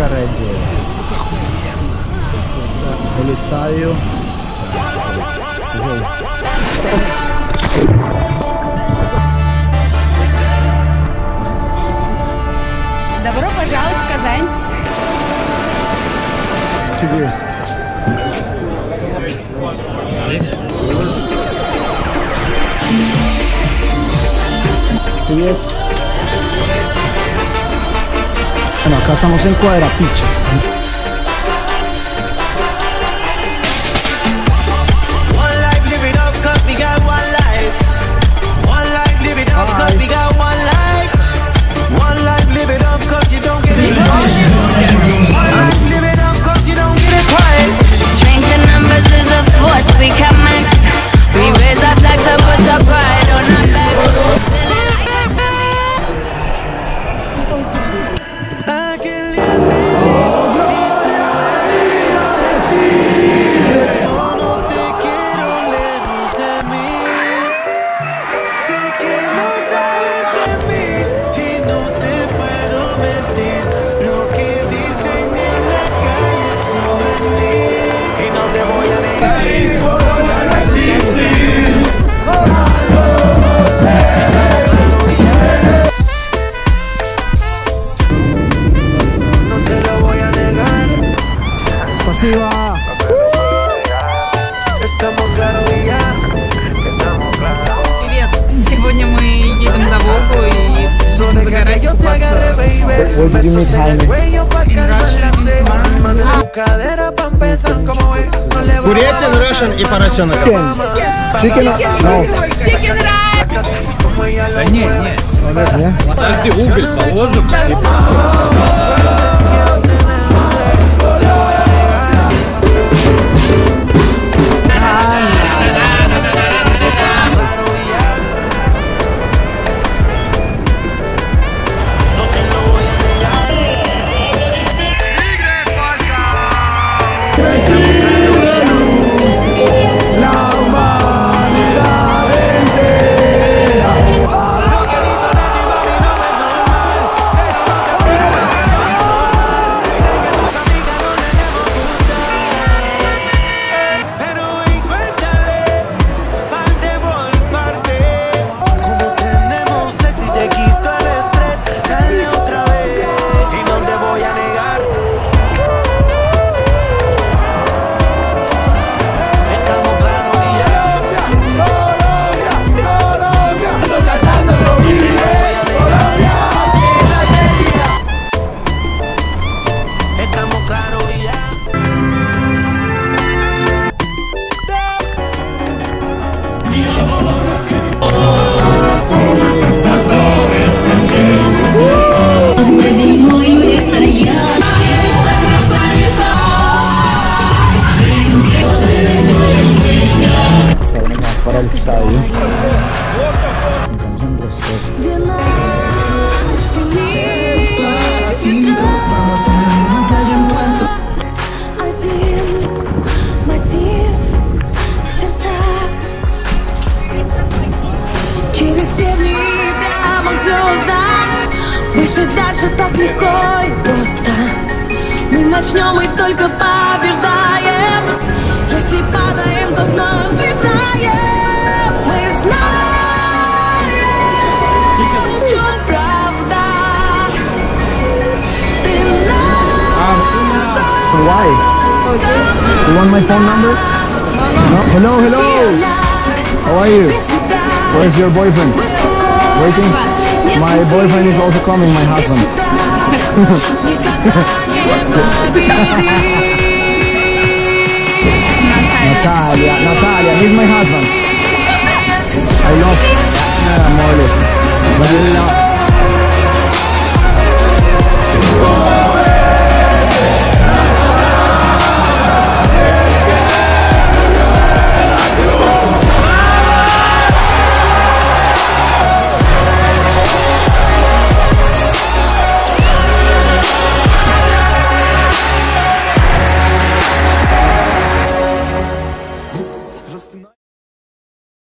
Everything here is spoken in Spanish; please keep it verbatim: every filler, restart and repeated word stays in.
carreggiera. El estadio. Добро пожаловать в Казань. Cheers. Привет. Bueno, acá estamos en Cuadrapicha. Спасибо. Estamos claros y ya. Estamos claros. Привет. Сегодня мы едем за Волгу и будем загорать, купаться. Where did you meet Jaime? Курица, Russian и поросенок. Chicken? No. Chicken rice. Да нет, нет. Yeah? Подожди, уголь положим. Para el estadio. Через стебли прямо к звездам. Выше, дальше так легко и просто. Мы начнем и только побеждаем. Если падаем, то вновь взлетаем. Мы знаем, в чем правда. Ты наша. Why? You want my phone number? No? Hello, hello. How are you? Where's your boyfriend? Waiting? My boyfriend is also coming, my husband. Natalia, Natalia, he's my husband.